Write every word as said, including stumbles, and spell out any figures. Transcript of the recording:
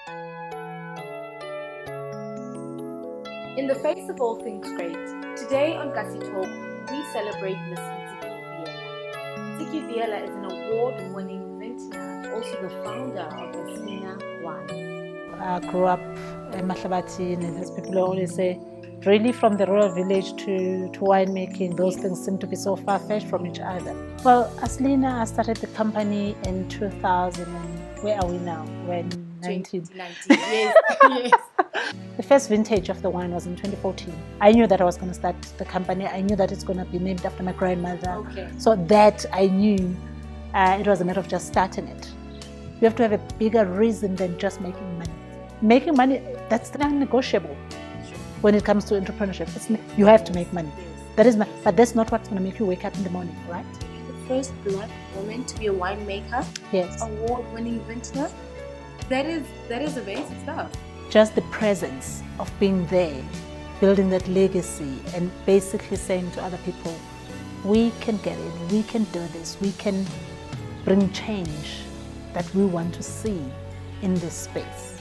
In the face of all things great, today on Gussie Talk, we celebrate Miss Ntiki Viela. Ntiki Viela is an award-winning vintner, also the founder of Aslina Wines. I grew up in Mahlabatini, and as people always say, really from the rural village to, to winemaking, those things seem to be so far-fetched from each other. Well, Aslina, I started the company in two thousand, and where are we now? We're in nineteen nineteen, yes, yes. The first vintage of the wine was in twenty fourteen. I knew that I was going to start the company. I knew that it's going to be named after my grandmother. Okay. So that I knew uh, it was a matter of just starting it. You have to have a bigger reason than just making money. Making money, that's non-negotiable when it comes to entrepreneurship. It's, you have to make money. That is not, but that's not what's going to make you wake up in the morning, right? The first black woman to be a winemaker, yes, award-winning vintner. That is that is amazing stuff. Just the presence of being there, building that legacy, and basically saying to other people, we can get it, we can do this, we can bring change that we want to see in this space.